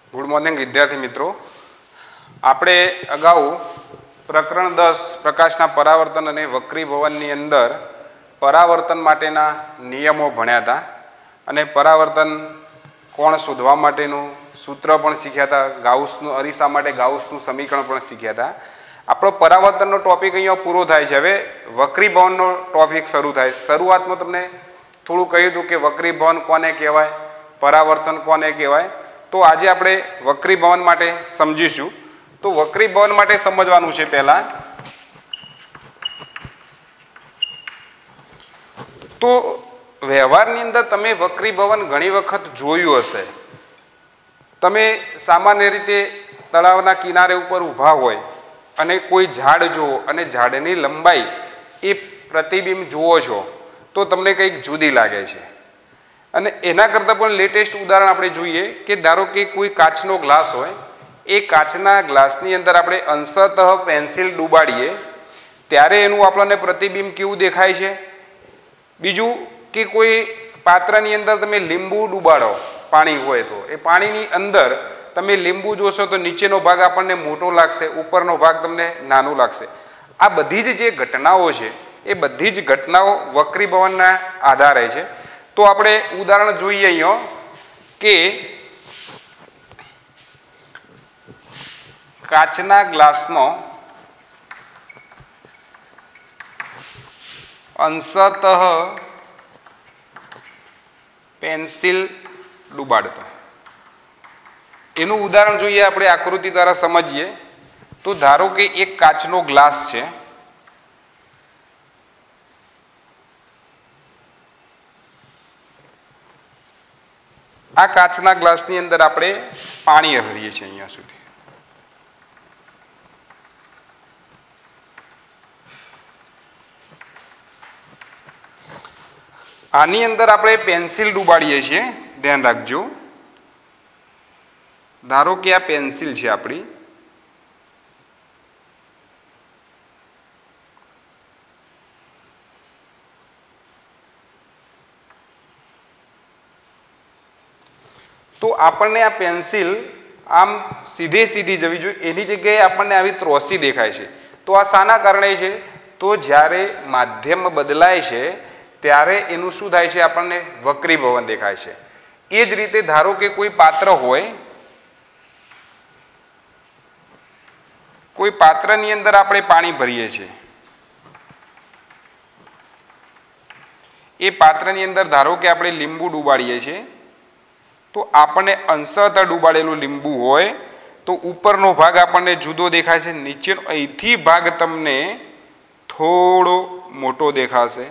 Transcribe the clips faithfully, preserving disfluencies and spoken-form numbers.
Good morning विद्यार्थी मित्रों। આપણે અગાઉ પ્રકરણ દસ પ્રકાશના પરાવર્તન અને વક્રીભવનની અંદર પરાવર્તન માટેના નિયમો ભણ્યા હતા અને પરાવર્તન કોણ શોધવા માટેનું સૂત્ર પણ શીખ્યા હતા, ગાઉસનું અરીસા માટે ગાઉસનું સમીકરણ પણ શીખ્યા હતા। આપણો પરાવર્તનનો ટોપિક અહીંયા પૂરો થાય છે। હવે વક્રીભવનનો ટોપિક શરૂ થાય। શરૂઆતમાં તમને થોડું કહ્યું હતું કે વક્રીભવન કોને કહેવાય, પરાવર્તન કોને કહેવાય। તો આજે આપણે વક્રીભવન માટે સમજીશું। તો વક્રીભવન માટે સમજવાનું છે પહેલા તો વ્યવહારની અંદર તમે વક્રીભવન ઘણી વખત જોયું હશે। તમે સામાન્ય રીતે તળાવના કિનારે ઉપર ઊભા હોય અને કોઈ ઝાડ જુઓ અને ઝાડની લંબાઈ એ પ્રતિબિંબ જુઓ છો તો તમને કંઈક જુદી લાગે છે। અને એના કરતાં પણ લેટેસ્ટ ઉદાહરણ આપણે જોઈએ કે ધારો કે કોઈ કાચનો ગ્લાસ હોય, એ કાચના ગ્લાસની અંદર આપણે અંશતઃ પેન્સિલ ડૂબાડીએ ત્યારે એનું આપણને પ્રતિબિંબ કેવું દેખાય છે। બીજું કે કોઈ પાત્રની અંદર તમે લીંબુ ડૂબાડો, પાણી હોય તો એ પાણીની અંદર તમે લીંબુ જોશો તો નીચેનો ભાગ આપણને મોટો લાગશે, ઉપરનો ભાગ તમને નાનો લાગશે। આ બધી જ જે ઘટનાઓ છે એ બધી જ ઘટનાઓ વક્રીભવનના આધારે છે। તો આપણે ઉદાહરણ જોઈએ અહીંયા કે કાચના ગ્લાસનો અંશતઃ પેન્સિલ ડૂબાડતો એનું ઉદાહરણ જોઈએ। આપણે આકૃતિ દ્વારા સમજીએ તો ધારો કે એક કાચનો ગ્લાસ છે, આ કાચના ગ્લાસની અંદર આપણે પાણી હરીએ છીએ અહીંયા સુધી। આની અંદર આપણે પેન્સિલ ડૂબાડીએ છીએ, ધ્યાન રાખજો। ધારો કે આ પેન્સિલ છે આપણી, તો આપણને આ પેન્સિલ આમ સીધે સીધી જવી જોઈએ, એની જગ્યાએ આપણને આવી ત્રોસી દેખાય છે। તો આ શાના કારણે છે? તો જ્યારે માધ્યમ બદલાય છે ત્યારે એનું શું થાય છે? આપણને વક્રીભવન દેખાય છે। એ જ રીતે ધારો કે કોઈ પાત્ર હોય, કોઈ પાત્રની અંદર આપણે પાણી ભરીએ છીએ, એ પાત્રની અંદર ધારો કે આપણે લીંબુ ડૂબાડીએ છીએ તો આપણને અંશતઃ ડૂબાડેલું લીંબુ હોય તો ઉપરનો ભાગ આપણને જુદો દેખાય છે, નીચેનો અહીંથી ભાગ તમને થોડો મોટો દેખાશે।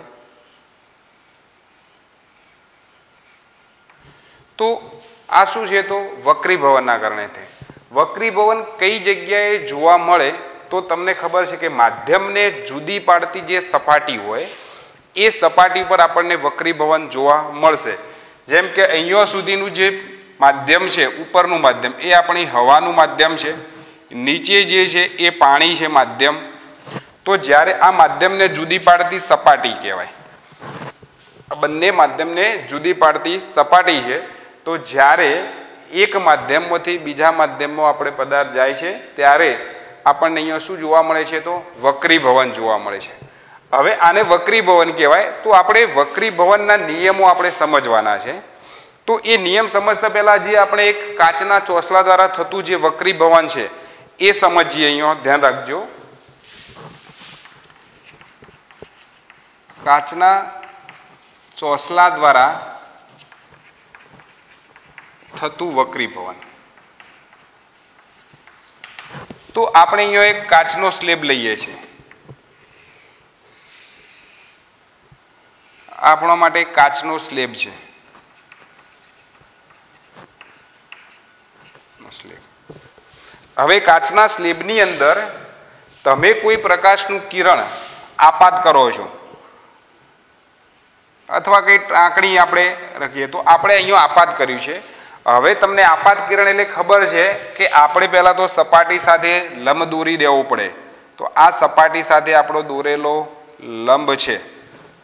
તો આ શું છે? તો વક્રીભવનના કારણે છે। વક્રીભવન કઈ જગ્યાએ જોવા મળે? તો તમને ખબર છે કે માધ્યમને જુદી પાડતી જે સપાટી હોય એ સપાટી પર આપણને વક્રીભવન જોવા મળશે। જેમ કે અહીંયા સુધીનું જે માધ્યમ છે, ઉપરનું માધ્યમ એ આપણી હવાનું માધ્યમ છે, નીચે જે છે એ પાણી છે માધ્યમ। તો જ્યારે આ માધ્યમને જુદી પાડતી સપાટી કહેવાય, આ બંને માધ્યમને જુદી પાડતી સપાટી છે। તો જ્યારે એક માધ્યમમાંથી બીજા માધ્યમમાં આપણે પદાર્થ જાય છે ત્યારે આપણને અહીંયા શું જોવા મળે છે? તો વક્રીભવન જોવા મળે છે। હવે આને વક્રીભવન કહેવાય। તો આપણે વક્રીભવનના નિયમો આપણે સમજવાના છે। તો એ નિયમ સમજતા પહેલા જે આપણે એક કાચના ચોસલા દ્વારા થતું જે વક્રીભવન છે એ સમજીએ। અહીંયા ધ્યાન રાખજો, કાચના ચોસલા દ્વારા થતું વક્રીભવન। તો આપણે અહીંયા એક કાચનો સ્લેબ લઈએ છીએ, આપણા માટે કાચનો સ્લેબ છે, સ્લેબ। હવે કાચના સ્લેબની અંદર તમે કોઈ પ્રકાશનું કિરણ આપાત કરો છો અથવા કઈ ટાંકણી આપણે રાખીએ તો આપણે અહીંયા આપાત કર્યું છે। હવે તમને આપાત કિરણ એટલે ખબર છે કે આપણે પહેલાં તો સપાટી સાથે લંબ દોરી દેવો પડે। તો આ સપાટી સાથે આપણો દોરેલો લંબ છે।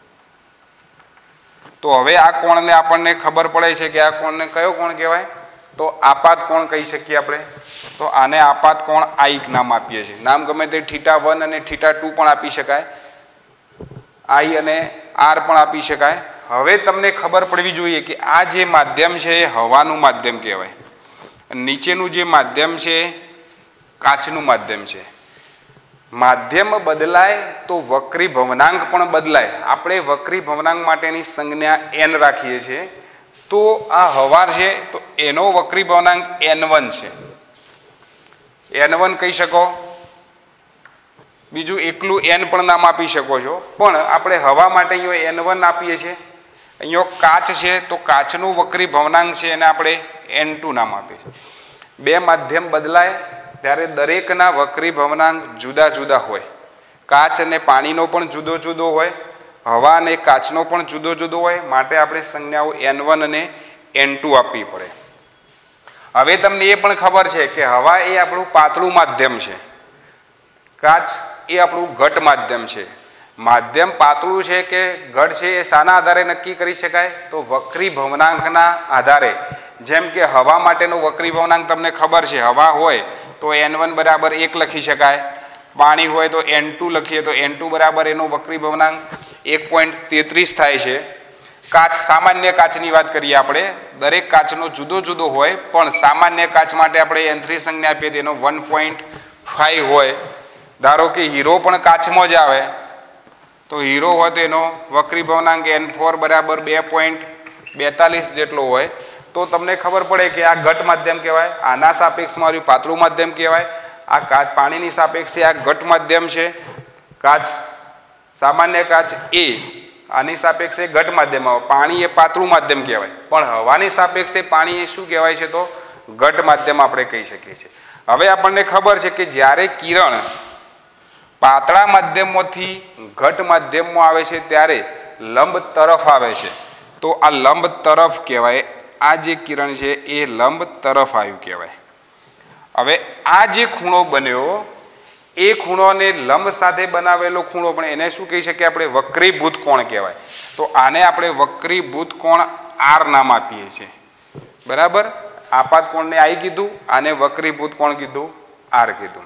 તો હવે આ કોણને આપણને ખબર પડે છે કે આ કોણને કયો કોણ કહેવાય? તો આપાત કોણ કહી શકીએ આપણે? તો આને આપાત કોણ આઈ નામ આપીએ છીએ. નામ ગમે તે થીટા વન અને થીટા ટુ પણ આપી શકાય, આઈ અને આર પણ આપી શકાય. હવે તમને ખબર પડવી જોઈએ કે આ જે માધ્યમ છે એ હવાનું માધ્યમ કહેવાય, નીચેનું જે માધ્યમ છે કાચનું માધ્યમ છે. માધ્યમ બદલાય તો વક્રી ભવનાંક પણ બદલાય. આપણે વક્રી ભવનાંક માટેની સંજ્ઞા એન રાખીએ છીએ. તો આ હવા છે તો એનો વક્રી ભવનાંક એન વન છે, એન વન કહી શકો. બીજું એકલું એન પણ નામ આપી શકો છો, પણ આપણે હવા માટે અહીંયા એન વન આપીએ છીએ. અહીંયા કાચ છે તો કાચનું વક્રી ભવનાંક છે એને આપણે એન ટુ નામ આપીએ છીએ. બે માધ્યમ બદલાય ત્યારે દરેકના વક્રી ભવનાંક જુદા જુદા હોય. કાચ અને પાણીનો પણ જુદો જુદો હોય, હવા અને કાચનો પણ જુદો જુદો હોય, માટે આપણે સંજ્ઞાઓ એન વન અને એન ટુ આપવી પડે. હવે તમને એ પણ ખબર છે કે હવા એ આપણું પાતળું માધ્યમ છે, કાચ એ આપણું ઘટ માધ્યમ છે. માધ્યમ પાતળું છે કે ઘટ છે એ શાના આધારે નક્કી કરી શકાય? તો વક્રી ભવનાંકના આધારે. જેમ કે હવા માટેનો વક્રી ભવનાંક તમને ખબર છે, હવા હોય તો એન વન બરાબર એક લખી શકાય, પાણી હોય તો એન ટુ લખીએ તો એન ટુ બરાબર એનો વક્રી ભવનાંક એક પોઈન્ટ તેત્રીસ થાય છે. કાચ, સામાન્ય કાચની વાત કરીએ આપણે, દરેક કાચનો જુદો જુદો હોય, પણ સામાન્ય કાચ માટે આપણે એન થ્રી સંજ્ઞા આપીએ તેનો વન પોઈન્ટ ફાઈવ હોય. ધારો કે હીરો પણ કાચમાં જ આવે તો હીરો હોય તો એનો વક્રી ભવનાંક એન ફોર બરાબર બે પોઈન્ટ બેતાલીસ જેટલો હોય. તો તમને ખબર પડે કે આ ઘટ માધ્યમ કહેવાય, આના સાપેક્ષમાં આવ્યું પાતળું માધ્યમ કહેવાય. આ કાચ પાણીની સાપેક્ષે આ ઘટ માધ્યમ છે, કાચ સામાન્ય કાચ એ આની સાપેક્ષે ઘટ માધ્યમ આવે, પાણી એ પાતળું માધ્યમ કહેવાય. પણ હવાની સાપેક્ષે પાણી એ શું કહેવાય છે? તો ઘટ માધ્યમ આપણે કહી શકીએ છીએ. હવે આપણને ખબર છે કે જ્યારે કિરણ પાતળા માધ્યમમાંથી ઘટ માધ્યમમાં આવે છે ત્યારે લંબ તરફ આવે છે, તો આ લંબ તરફ કહેવાય. આ જે કિરણ છે એ લંબ તરફ આવ્યું કહેવાય. હવે આ જે ખૂણો બન્યો એ ખૂણોને લંબ સાથે બનાવેલો ખૂણો, પણ એને શું કહી શકીએ આપણે? વક્રીભૂત કોણ કહેવાય. તો આને આપણે વક્રીભૂત કોણ આર નામ આપીએ છીએ. બરાબર, આપાત કોણને આઈ કીધું, આને વક્રીભૂત કોણ કીધું? આર કીધું.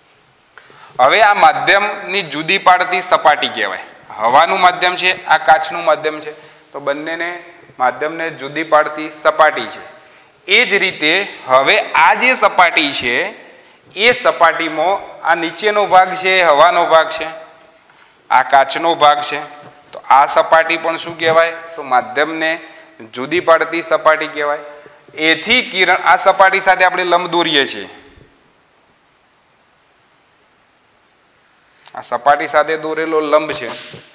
હવે આ માધ્યમની જુદી પાડતી સપાટી કહેવાય. હવાનું માધ્યમ છે, આ કાચનું માધ્યમ છે, તો બંનેને માધ્યમને જુદી પાડતી સપાટી છે. એ જ રીતે હવે આ જે સપાટી છે એ સપાટીમાં આ નીચેનો ભાગ છે એ હવાનો ભાગ છે, આ કાચનો ભાગ છે. તો આ સપાટી પણ શું કહેવાય? તો માધ્યમને જુદી પાડતી સપાટી કહેવાય. એથી કિરણ આ સપાટી સાથે આપણે લંબ દોરીએ છીએ, આ સપાટી સાથે દોરેલો લંબ છે.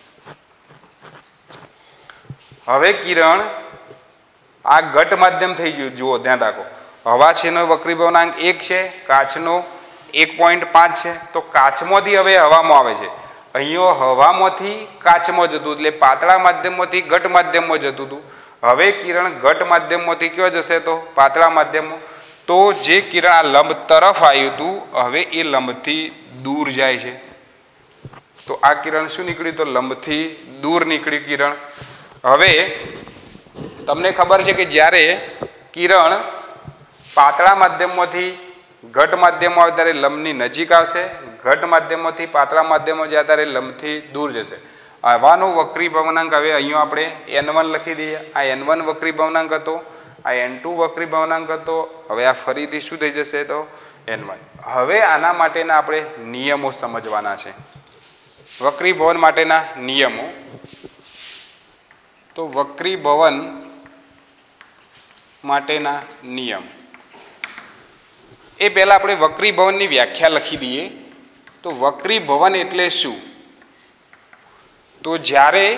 હવે કિરણ આ ઘટ માધ્યમ થઈ ગયું. જુઓ, ધ્યાન રાખો, હવા છે નો વક્રી ભવનાંક એક છે, કાચનો એક પોઈન્ટ પાંચ છે. તો કાચમાંથી હવે હવામાં આવે છે, અહીંયા હવામાંથી કાચમાં જતું, એટલે પાતળા માધ્યમમાંથી ઘટ માધ્યમમાં જતું હતું. હવે કિરણ ઘટ માધ્યમમાંથી કયો જશે? તો પાતળા માધ્યમમાં. તો જે કિરણ આ લંબ તરફ આવ્યું હતું હવે એ લંબથી દૂર જાય છે. તો આ કિરણ શું નીકળ્યું? તો લંબથી દૂર નીકળ્યું કિરણ. હવે તમને ખબર છે કે જ્યારે કિરણ પાતળા માધ્યમમાંથી ઘટ માધ્યમમાં આવે ત્યારે લંબની નજીક આવશે, ઘટ માધ્યમમાંથી પાતળા માધ્યમમાં જાય ત્યારે લંબથી દૂર જશે. હવાનો વક્રી ભવનાંક હવે અહીંયા આપણે એન વન લખી દઈએ. આ એન વન વક્રી ભવનાંક હતો, આ એન ટુ વક્રી ભવનાંક હતો. હવે આ ફરીથી શું થઈ જશે? તો એન વન. હવે આના માટેના આપણે નિયમો સમજવાના છે, વક્રીભવન માટેના નિયમો. તો વક્રીભવન માટેના નિયમ એ પહેલાં આપણે વક્રીભવનની વ્યાખ્યા લખી દઈએ. તો વક્રીભવન એટલે શું? તો જ્યારે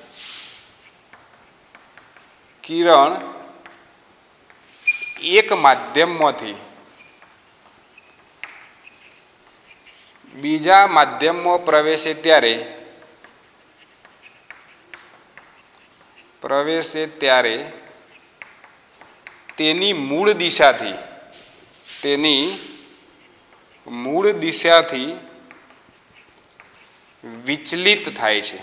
કિરણ એક માધ્યમમાંથી બીજા માધ્યમમાં પ્રવેશે ત્યારે પ્રવેશે ત્યારે તેની મૂળ દિશાથી તેની મૂળ દિશાથી વિચલિત થાય છે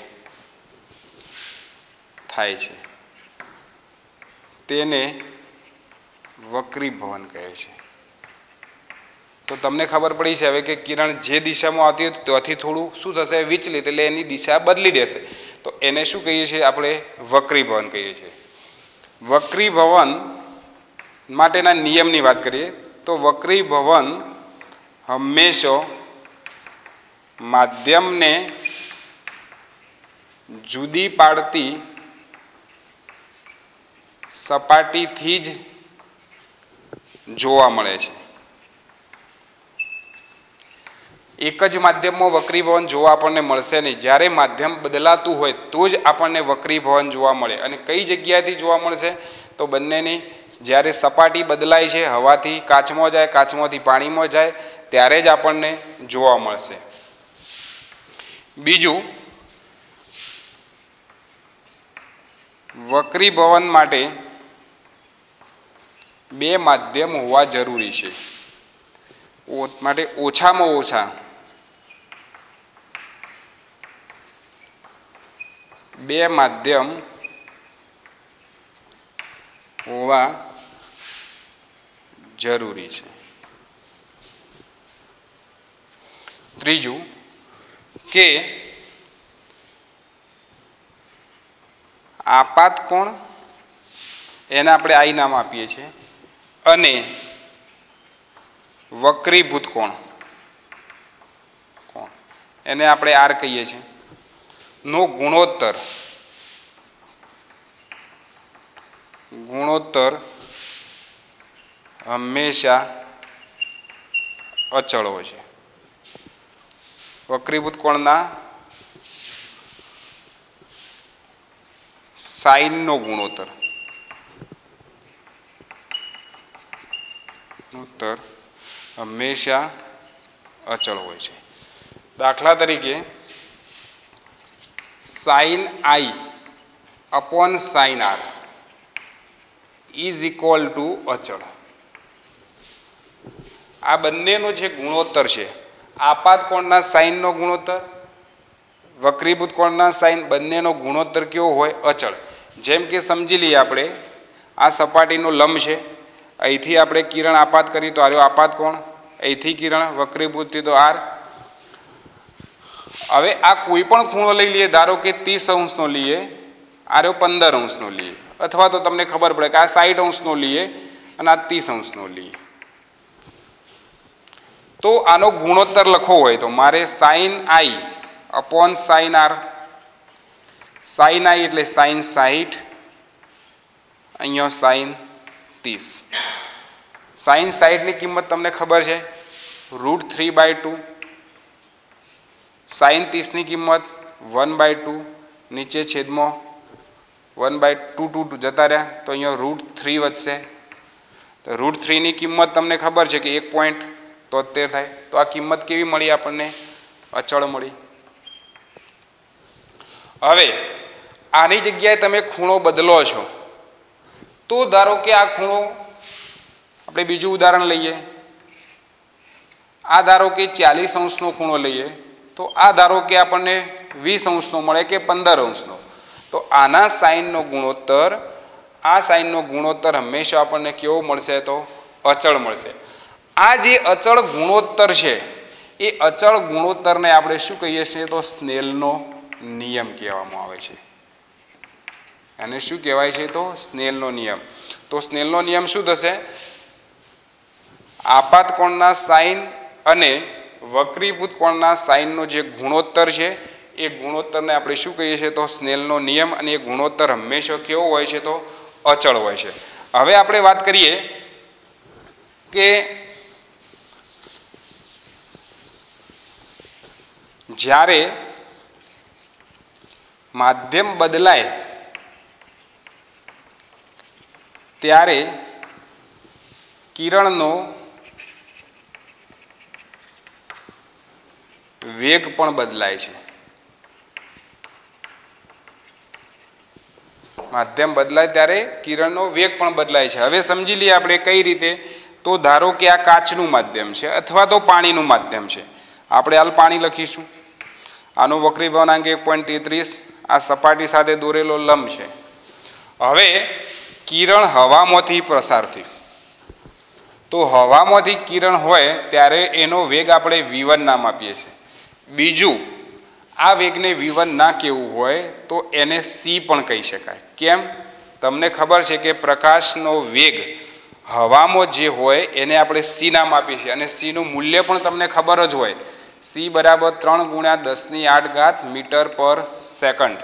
થાય છે તેને વક્રીભવન કહે છે. તો તમને ખબર પડી છે હવે કે કિરણ જે દિશામાં આવતી હતી ત્યાંથી થોડું શું થશે, વિચલિત, એટલે એની દિશા બદલી દેશે. તો એને શું કહીએ છીએ આપણે? વક્રીભવન કહીએ છીએ. વક્રીભવન માટેના નિયમની વાત કરીએ તો વક્રીભવન હંમેશા માધ્યમને જુદી પાડતી સપાટીથી જ જોવા મળે છે. એક જ માધ્યમમાં વક્રીભવન જોવા આપણને મળશે નહીં. જ્યારે માધ્યમ બદલાતું હોય તો જ આપણને વક્રીભવન જોવા મળે. અને કઈ જગ્યાએથી જોવા મળશે? તો બંનેની જ્યારે સપાટી બદલાય છે, હવાથી કાચમાં જાય, કાચમાંથી પાણીમાં જાય, ત્યારે જ આપણને જોવા મળશે. બીજું, વક્રીભવન માટે બે માધ્યમ હોવા જરૂરી છે. માટે ઓછામાં ઓછા બે માધ્યમ હોવા જરૂરી છે. ત્રીજું કે આપાત કોણ, એને આપણે આઈ નામ આપીએ છીએ, અને વક્રીભૂત કોણ કોણ એને આપણે આર કહીએ છીએ, નો ગુણોત્તર ગુણોત્તર હંમેશા અચળ હોય છે. વક્રીભૂત કોણના સાઇનનો ગુણોત્તર ગુણોત્તર હંમેશા અચળ હોય છે. દાખલા તરીકે sine i upon sine r is equal to અચળ. આ બંનેનો જે ગુણોત્તર છે, આપાત કોણના સાઇનનો ગુણોત્તર, વક્રીભૂત કોણના સાઇન, બંનેનો ગુણોત્તર કેવો હોય? અચળ. જેમ કે સમજી લઈએ આપણે, આ સપાટીનો લંબ છે, અહીંથી આપણે કિરણ આપાત કરી તો આર્યો આપાત કોણ, અહીંથી કિરણ વક્રીભૂત તો આર. હવે આ કોઈ પણ ખૂણો લઈ લઈએ, ધારો કે ત્રીસ અંશનો લઈએ, આર્યો પંદર અંશનો લઈએ, અથવા તો તમને ખબર પડે કે આ સાઠ અંશનો લઈએ અને આ ત્રીસ અંશનો લઈએ. તો આનો ગુણોત્તર લખવો હોય તો મારે sine i upon sine r. Sine i એટલે સાઇન સાઠ, અહીંયા સાઇન ત્રીસ. સાઇન સાઠની કિંમત તમને ખબર છે, root three by two. Sine ત્રીસની કિંમત વન બાય ટુ, નીચે છેદમાં one by two two two જતા રહ્યા તો અહીંયા રૂટ થ્રી વધશે. તો રૂટ થ્રીની કિંમત તમને ખબર છે કે એક પોઈન્ટ તોતેર થાય. તો આ કિંમત કેવી મળી આપણને? અચળ મળી. હવે આની જગ્યાએ તમે ખૂણો બદલો છો તો ધારો કે આ ખૂણો, આપણે બીજું ઉદાહરણ લઈએ, આ ધારો કે ચાલીસ અંશનો ખૂણો લઈએ તો આ ધારો કે આપણને વીસ અંશનો મળે કે પંદર અંશનો. તો આના સાઇનનો ગુણોત્તર, આ સાઇનનો ગુણોત્તર હંમેશા આપણને કેવો મળશે? તો અચળ મળશે. આ જે અચળ ગુણોત્તર છે એ અચળ ગુણોત્તરને આપણે શું કહીએ છીએ? તો સ્નેલનો નિયમ કહેવામાં આવે છે. અને શું કહેવાય છે? તો સ્નેલનો નિયમ. તો સ્નેલનો નિયમ શું થશે? આપાત કોણના સાઇન અને વક્રીભૂત કોણના સાઇનનો જે ગુણોત્તર છે એ ગુણોત્તરને આપણે શું કહીએ છીએ? તો સ્નેલનો નિયમ. અને એ ગુણોત્તર હંમેશા કેવો હોય છે? તો અચળ હોય છે. હવે આપણે વાત કરીએ કે જ્યારે માધ્યમ બદલાય ત્યારે કિરણનો વેગ પણ બદલાય છે. માધ્યમ બદલાય ત્યારે કિરણનો વેગ પણ બદલાય છે. હવે સમજી લઈએ આપણે કઈ રીતે. તો ધારો કે આ કાચનું માધ્યમ છે અથવા તો પાણીનું માધ્યમ છે. આપણે હાલ પાણી લખીશું. આનો વક્રીભવનાંક એક પોઈન્ટ તેત્રીસ, આ સપાટી સાથે દોરેલો લંબ છે. હવે કિરણ હવામાંથી પ્રસાર થયું, તો હવામાંથી કિરણ હોય ત્યારે એનો વેગ આપણે વી વન નામ આપીએ છીએ. બીજું, આ વેગને વી વન ના કહેવું હોય તો એને સી પણ કહી શકાય. કેમ? તમને ખબર છે કે પ્રકાશનો વેગ હવામાં જે હોય એને આપણે સી નામ આપીએ છીએ અને સીનું મૂલ્ય પણ તમને ખબર જ હોય. સી બરાબર ત્રણ ગુણ્યા દસની આઠ ઘાત મીટર પર સેકન્ડ.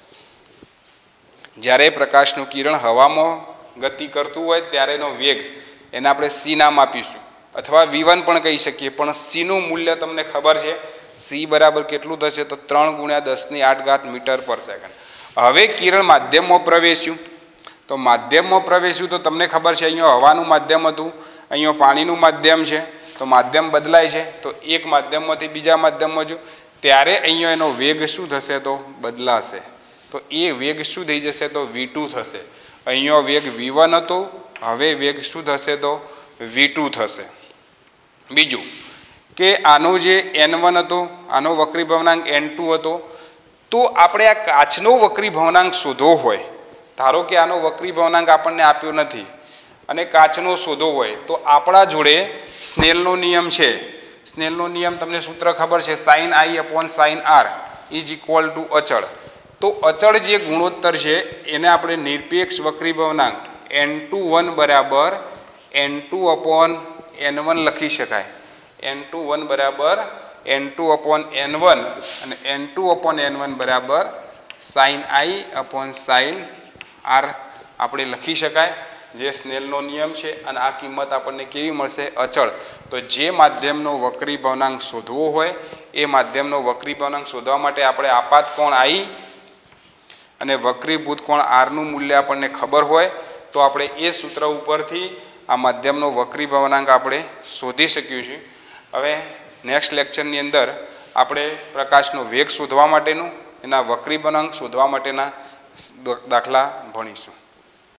જ્યારે પ્રકાશનું કિરણ હવામાં ગતિ કરતું હોય ત્યારે એનો વેગ એને આપણે સી નામ આપીશું અથવા વી વન પણ કહી શકીએ. પણ સીનું મૂલ્ય તમને ખબર છે, સી બરાબર કેટલું થશે તો ત્રણ ગુણ્યા દસની આઠ ઘાત મીટર પર સેકન્ડ. હવે કિરણ માધ્યમમાં પ્રવેશ્યું તો માધ્યમમાં પ્રવેશ્યું તો તમને ખબર છે અહીંયા હવાનું માધ્યમ હતું, અહીંયા પાણીનું માધ્યમ છે. તો માધ્યમ બદલાય છે તો એક માધ્યમમાંથી બીજા માધ્યમમાં જો ત્યારે અહીંયા એનો વેગ શું થશે તો બદલાશે. તો એ વેગ શું થઈ જશે તો વી ટુ થશે. અહીંયા વેગ વી વન હતો, હવે વેગ શું થશે તો વી ટુ થશે. બીજું કે આનો જે એન વન હતો, આનો વક્રી ભવનાંક એન ટુ હતો. તો આપણે આ કાચનો વક્રી ભવનાંક શોધવો હોય, ધારો કે આનો વક્રી ભવનાંક આપણને આપ્યો નથી અને કાચનો શોધવો હોય તો આપણા જોડે સ્નેલનો નિયમ છે. સ્નેલનો નિયમ તમને સૂત્ર ખબર છે, sine i upon sine r is equal to અચળ. તો અચળ જે ગુણોત્તર છે એને આપણે નિરપેક્ષ વક્રી ભવનાંક એન ટુ વન બરાબર n two upon n one લખી શકાય. એન ટુ વન બરાબર n two upon n one અને n two upon n one બરાબર sine i upon sine r આપણે લખી શકાય, જે સ્નેલનો નિયમ છે. અને આ કિંમત આપણને કેવી મળશે? અચળ. તો જે માધ્યમનો વક્રી ભવનાંક શોધવો હોય એ માધ્યમનો વક્રી ભવનાંક શોધવા માટે આપણે આપાત કોણ આઈ અને વક્રીભૂત કોણ આરનું મૂલ્ય આપણને ખબર હોય તો આપણે એ સૂત્ર ઉપરથી આ માધ્યમનો વક્રી ભવનાંક આપણે શોધી શકીએ છીએ. હવે નેક્સ્ટ લેક્ચરની અંદર આપણે પ્રકાશનો વેગ શોધવા માટેનું, એના વક્રી ભવનાંક શોધવા માટેના દાખલા ભણીશું.